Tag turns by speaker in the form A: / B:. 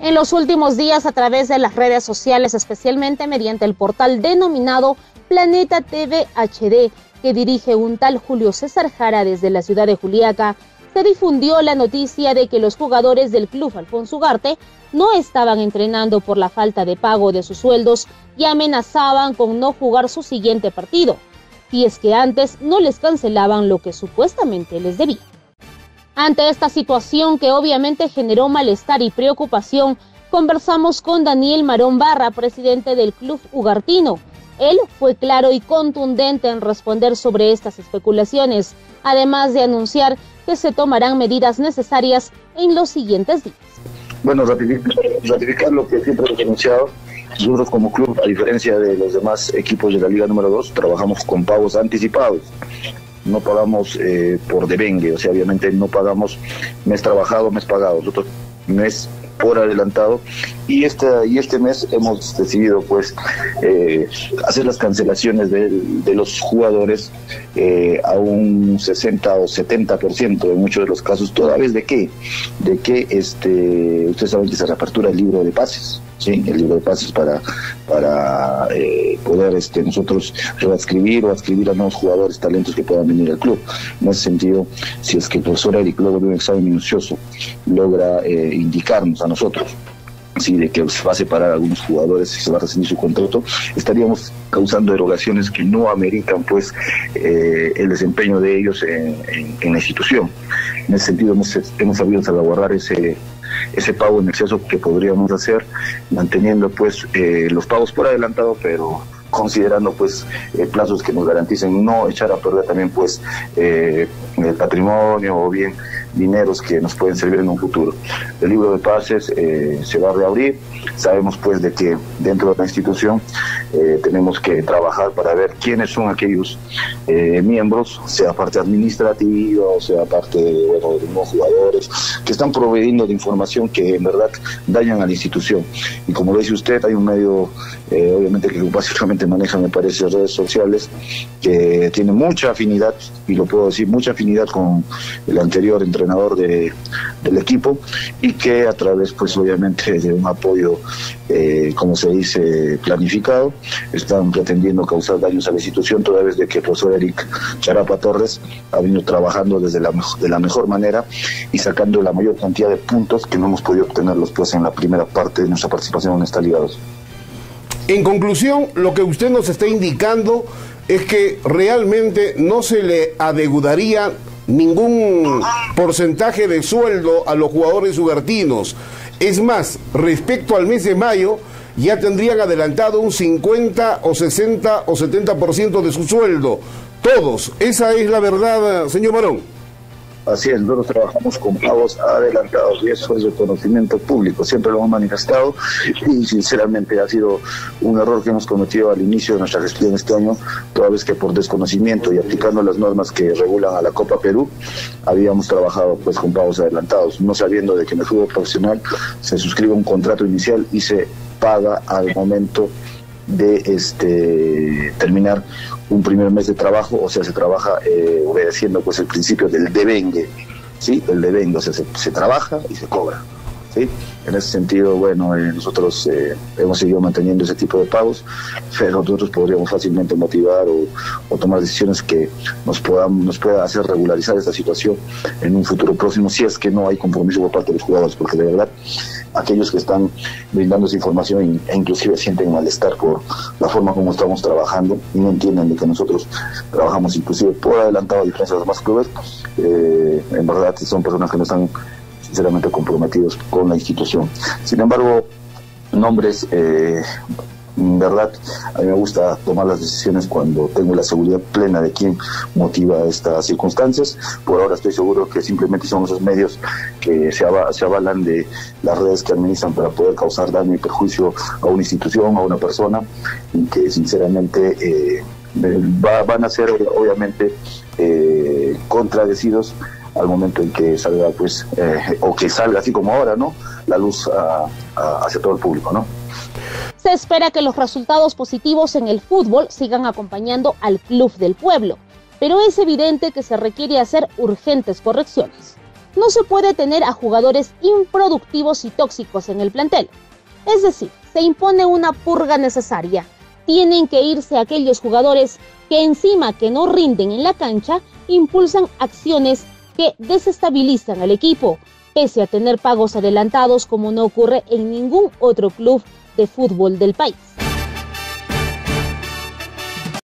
A: En los últimos días, a través de las redes sociales, especialmente mediante el portal denominado Planeta TV HD, que dirige un tal Julio César Jara desde la ciudad de Juliaca, se difundió la noticia de que los jugadores del club Alfonso Ugarte no estaban entrenando por la falta de pago de sus sueldos y amenazaban con no jugar su siguiente partido, si es que antes no les cancelaban lo que supuestamente les debían. Ante esta situación, que obviamente generó malestar y preocupación, conversamos con Daniel Marón Barra, presidente del club ugartino. Él fue claro y contundente en responder sobre estas especulaciones, además de anunciar que se tomarán medidas necesarias en los siguientes días.
B: Bueno, ratificar lo que siempre hemos anunciado. Nosotros como club, a diferencia de los demás equipos de la Liga número 2, trabajamos con pagos anticipados. No pagamos por devengue, o sea, obviamente no pagamos mes trabajado, mes pagado. Nosotros mes por adelantado, y este mes hemos decidido pues hacer las cancelaciones de los jugadores a un 60 o 70% en muchos de los casos, toda vez de que ustedes saben que se reapertura el libro de pases, ¿sí? El libro de pases para poder nosotros reescribir o adscribir a nuevos jugadores, talentos que puedan venir al club. En ese sentido, si es que el profesor Eric, luego de un examen minucioso, logra indicarnos a nosotros, sí, de que se va a separar a algunos jugadores y se va a rescindir su contrato, estaríamos causando erogaciones que no ameritan pues el desempeño de ellos en la institución. En ese sentido hemos sabido salvaguardar ese pago en exceso que podríamos hacer, manteniendo pues los pagos por adelantado, pero considerando pues plazos que nos garanticen no echar a perder también pues el patrimonio o bien dineros que nos pueden servir en un futuro. El libro de pases se va a reabrir. Sabemos pues de que dentro de la institución tenemos que trabajar para ver quiénes son aquellos miembros, sea parte administrativa o sea parte de nuevos jugadores, que están proveyendo de información que en verdad dañan a la institución. Y como lo dice usted, hay un medio obviamente que básicamente maneja, me parece, redes sociales, que tiene mucha afinidad, y lo puedo decir, mucha afinidad con el anterior entrenador del equipo, y que a través pues obviamente de un apoyo como se dice planificado, están pretendiendo causar daños a la institución, toda vez de que el profesor Eric Charapa Torres ha venido trabajando de la mejor manera y sacando la mayor cantidad de puntos que no hemos podido obtenerlos pues en la primera parte de nuestra participación en esta Liga 2.
C: En conclusión, lo que usted nos está indicando es que realmente no se le adeudaría ningún porcentaje de sueldo a los jugadores ugartinos. Es más, respecto al mes de mayo, ya tendrían adelantado un 50 o 60 o 70% de su sueldo. Todos. Esa es la verdad, señor Marón.
B: Así es, nosotros trabajamos con pagos adelantados y eso es de conocimiento público, siempre lo hemos manifestado, y sinceramente ha sido un error que hemos cometido al inicio de nuestra gestión este año, toda vez que por desconocimiento y aplicando las normas que regulan a la Copa Perú, habíamos trabajado pues con pagos adelantados, no sabiendo de que en el fútbol profesional se suscribe un contrato inicial y se paga al momento de terminar un primer mes de trabajo, o sea, se trabaja obedeciendo pues el principio del devengue, ¿sí? El devengue, o sea, se trabaja y se cobra, ¿sí? En ese sentido, bueno, nosotros hemos seguido manteniendo ese tipo de pagos, pero nosotros podríamos fácilmente motivar o tomar decisiones que nos pueda hacer regularizar esta situación en un futuro próximo, si es que no hay compromiso por parte de los jugadores, porque de verdad aquellos que están brindando esa información e inclusive sienten malestar por la forma como estamos trabajando y no entienden de que nosotros trabajamos inclusive por adelantado a diferencia de los demás clubes, en verdad son personas que no están sinceramente comprometidos con la institución. Sin embargo, nombres, en verdad, a mí me gusta tomar las decisiones cuando tengo la seguridad plena de quién motiva estas circunstancias. Por ahora estoy seguro que simplemente son esos medios que se avalan de las redes que administran para poder causar daño y perjuicio a una institución, a una persona, y que sinceramente van a ser obviamente contradecidos al momento en que salga pues o que salga así como ahora, ¿no?, la luz hacia todo el público, ¿no?
A: Se espera que los resultados positivos en el fútbol sigan acompañando al club del pueblo, pero es evidente que se requiere hacer urgentes correcciones. No se puede tener a jugadores improductivos y tóxicos en el plantel. Es decir, se impone una purga necesaria. Tienen que irse aquellos jugadores que encima que no rinden en la cancha, impulsan acciones que desestabilizan al equipo, pese a tener pagos adelantados como no ocurre en ningún otro club de fútbol del país.